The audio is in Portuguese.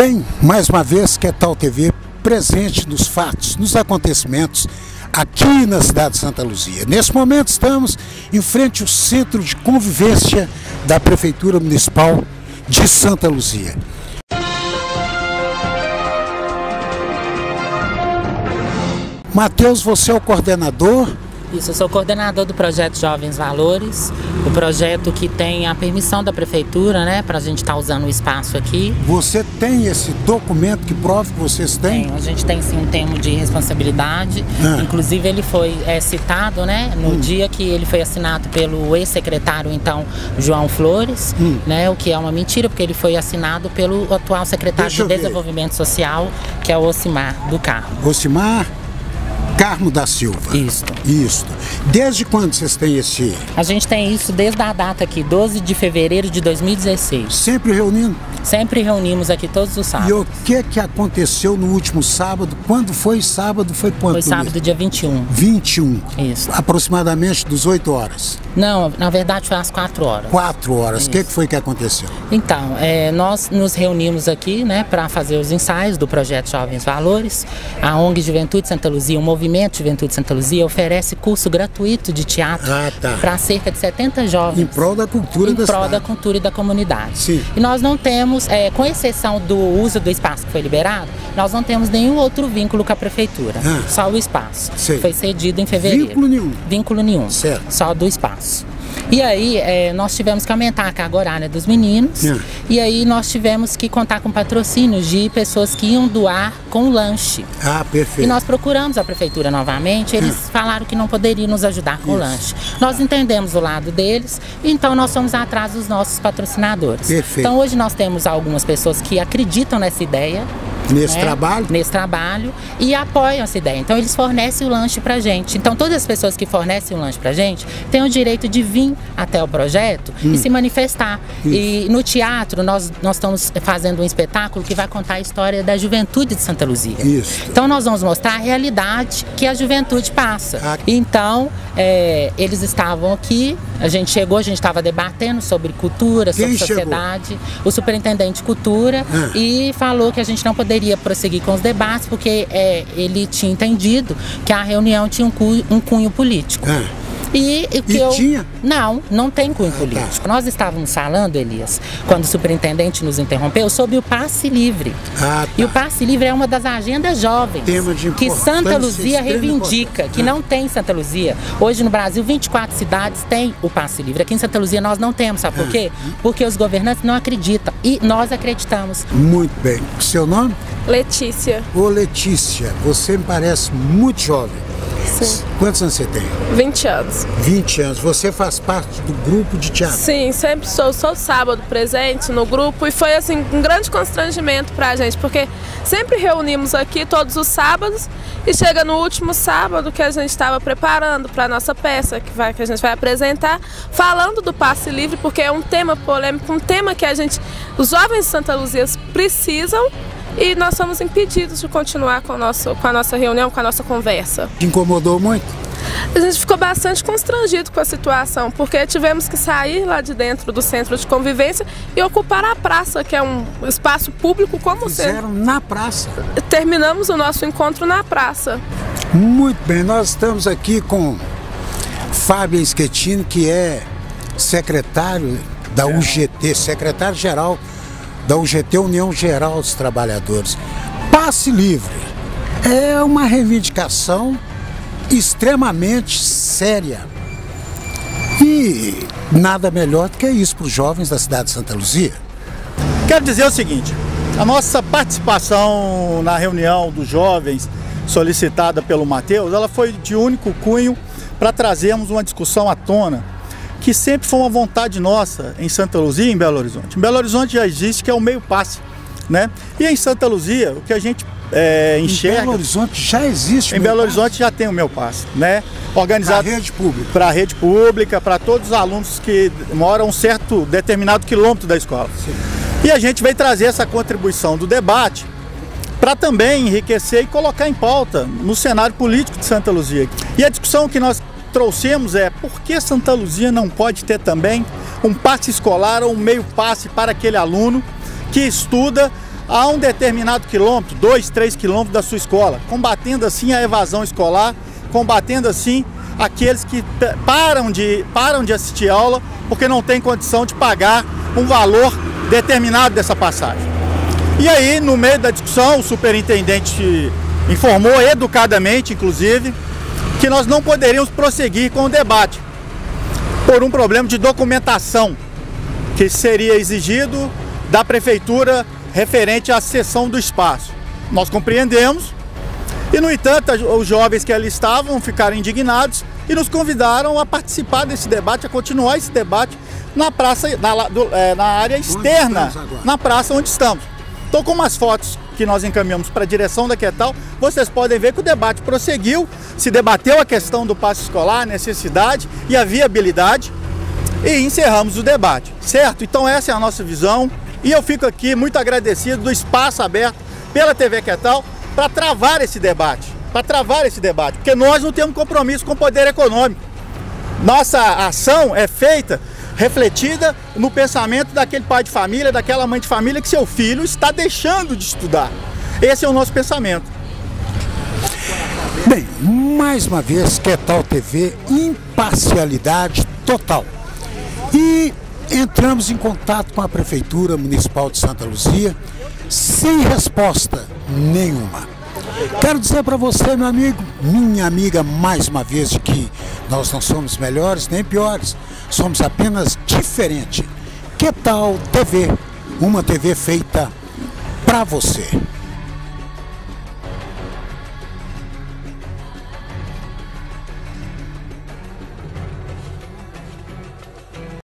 Bem, mais uma vez, QTAL TV presente nos fatos, nos acontecimentos aqui na cidade de Santa Luzia. Nesse momento estamos em frente ao Centro de Convivência da Prefeitura Municipal de Santa Luzia. Matheus, você é o coordenador? Isso, eu sou coordenador do projeto Jovens Valores, o projeto que tem a permissão da prefeitura, né, para a gente estar usando o espaço aqui. Você tem esse documento que prova que vocês têm? Tem, a gente tem sim um termo de responsabilidade, inclusive ele foi citado, né, no dia que ele foi assinado pelo ex-secretário, então, João Flores, né, o que é uma mentira, porque ele foi assinado pelo atual secretário de Desenvolvimento Social, que é o Ocimar do Carmo. Ocimar Carmo da Silva. Isso. Desde quando vocês têm esse... A gente tem isso desde a data aqui, 12 de fevereiro de 2016. Sempre reunindo? Sempre reunimos aqui todos os sábados. E o que aconteceu no último sábado? Quando foi sábado? Foi quando? Foi sábado, dia 21. 21? Isso. Aproximadamente 18 horas? Não, na verdade foi às 4 horas. 4 horas. O que foi que aconteceu? Então, nós nos reunimos aqui, né, para fazer os ensaios do projeto Jovens Valores. A ONG Juventude Santa Luzia, o Movimento Juventude Santa Luzia, oferece curso gratuito de teatro para cerca de 70 jovens. Em prol da cultura da cidade. Em prol da cultura e da comunidade. Sim. E nós não temos, com exceção do uso do espaço que foi liberado, nós não temos nenhum outro vínculo com a prefeitura. Só o espaço. Sei. Foi cedido em fevereiro. Vínculo nenhum? Vínculo nenhum. Certo. Só do espaço. E aí, nós tivemos que aumentar a carga horária dos meninos, e aí nós tivemos que contar com patrocínios de pessoas que iam doar com lanche. Ah, perfeito. E nós procuramos a prefeitura novamente, eles falaram que não poderiam nos ajudar com lanche. Nós entendemos o lado deles, então nós fomos atrás dos nossos patrocinadores. Perfeito. Então hoje nós temos algumas pessoas que acreditam nessa ideia, nesse trabalho? Nesse trabalho, e apoiam essa ideia. Então eles fornecem o lanche pra gente. Então todas as pessoas que fornecem o lanche pra gente têm o direito de vir até o projeto e se manifestar. E no teatro nós estamos fazendo um espetáculo que vai contar a história da juventude de Santa Luzia. Isso. Então nós vamos mostrar a realidade que a juventude passa. Então eles estavam aqui, a gente chegou, a gente estava debatendo sobre cultura, sobre sociedade. O superintendente de cultura e falou que a gente não poderia prosseguir com os debates porque ele tinha entendido que a reunião tinha um cunho político. E tinha? Não tem cunho político. Nós estávamos falando, Elias, quando o superintendente nos interrompeu, sobre o passe livre. E o passe livre é uma das agendas jovens que Santa Luzia reivindica, que não tem em Santa Luzia. Hoje no Brasil, 24 cidades têm o passe livre. Aqui em Santa Luzia nós não temos, sabe por quê? Porque os governantes não acreditam e nós acreditamos. Muito bem. Seu nome? Letícia. Ô Letícia, você me parece muito jovem. Sim. Quantos anos você tem? 20 anos. 20 anos. Você faz parte do grupo de teatro? Sim, sempre sou sábado presente no grupo e foi assim um grande constrangimento pra gente, porque sempre reunimos aqui todos os sábados e chega no último sábado que a gente estava preparando para nossa peça que a gente vai apresentar, falando do passe livre, porque é um tema polêmico, um tema que os jovens de Santa Luzia precisam. E nós somos impedidos de continuar com a nossa reunião, com a nossa conversa. Te incomodou muito? A gente ficou bastante constrangido com a situação, porque tivemos que sair lá de dentro do centro de convivência e ocupar a praça, que é um espaço público como Fizeram na praça? Terminamos o nosso encontro na praça. Muito bem, nós estamos aqui com Fábio Schettini, que é secretário da UGT, secretário-geral da UGT, União Geral dos Trabalhadores. Passe livre é uma reivindicação extremamente séria e nada melhor do que isso para os jovens da cidade de Santa Luzia. Quero dizer o seguinte, a nossa participação na reunião dos jovens solicitada pelo Matheus, ela foi de único cunho para trazermos uma discussão à tona que sempre foi uma vontade nossa em Santa Luzia e em Belo Horizonte. Em Belo Horizonte já existe, que é o meio passe, né? E em Santa Luzia, o que a gente enxerga... Em Belo Horizonte já existe o Em Belo Horizonte já tem o meu passe, né? Organizado para a rede pública. Para a rede pública, para todos os alunos que moram um certo determinado quilômetro da escola. Sim. E a gente veio trazer essa contribuição do debate para também enriquecer e colocar em pauta no cenário político de Santa Luzia. E a discussão que nós trouxemos por que Santa Luzia não pode ter também um passe escolar ou um meio passe para aquele aluno que estuda a um determinado quilômetro, 2, 3 quilômetros da sua escola, combatendo assim a evasão escolar, combatendo assim aqueles que param de assistir aula porque não tem condição de pagar um valor determinado dessa passagem. E aí, no meio da discussão, o superintendente informou educadamente, inclusive, que nós não poderíamos prosseguir com o debate por um problema de documentação que seria exigido da prefeitura referente à cessão do espaço. Nós compreendemos e, no entanto, os jovens que ali estavam ficaram indignados e nos convidaram a participar desse debate, a continuar esse debate na praça, na área externa, na praça onde estamos. Então, com as fotos que nós encaminhamos para a direção da QETAL, vocês podem ver que o debate prosseguiu, se debateu a questão do passe escolar, a necessidade e a viabilidade, e encerramos o debate, certo? Então essa é a nossa visão, e eu fico aqui muito agradecido do espaço aberto pela TV QETAL para travar esse debate, porque nós não temos compromisso com o poder econômico. Nossa ação é feita, refletida no pensamento daquele pai de família, daquela mãe de família que seu filho está deixando de estudar. Esse é o nosso pensamento. Bem, mais uma vez, QETAL TV, imparcialidade total. E entramos em contato com a Prefeitura Municipal de Santa Luzia, sem resposta nenhuma. Quero dizer para você, meu amigo, minha amiga, mais uma vez, de que nós não somos melhores nem piores, somos apenas diferentes. QETAL TV, uma TV feita para você.